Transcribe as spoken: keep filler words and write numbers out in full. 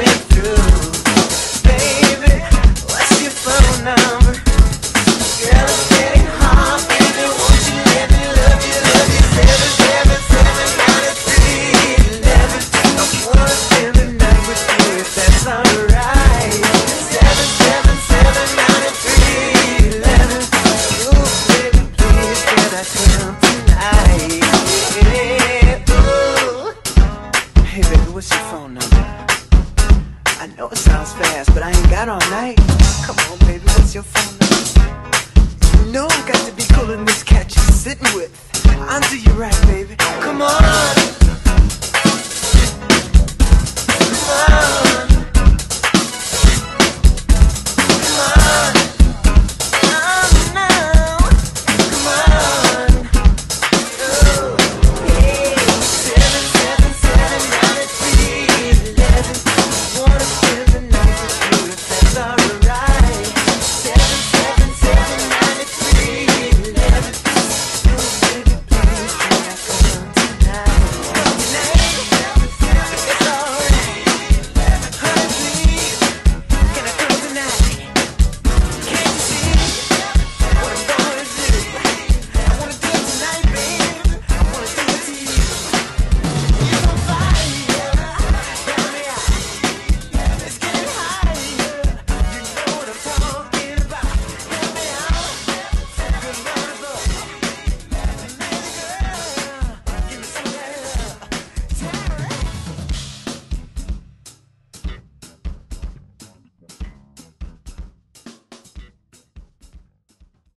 went through. Baby, what's your phone number? Girl, it's getting hot, baby, won't you let me love you, love you? Seven, seven, seven, nine, three, eleven. I wanna spend the night with you if that's alright. Seven, seven, seven, nine, three, eleven. Ooh, baby, please, can I come tonight? Yeah, ooh. Hey, baby, what's your phone number? I know it sounds fast, but I ain't got all night. Come on, baby, what's your phone number? You know I got to be cool in this cat you're sitting with. I'll do you right, baby. Come on.